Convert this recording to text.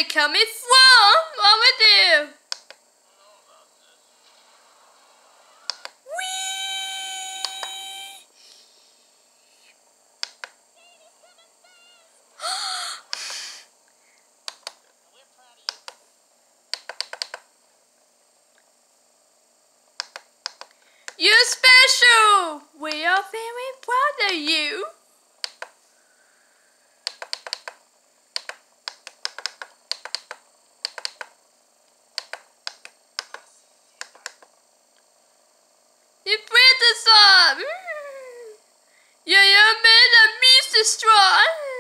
it coming from? Over there. You're special! We are very proud of you. You breathed us up! Yeah, you made a Mr. Strong!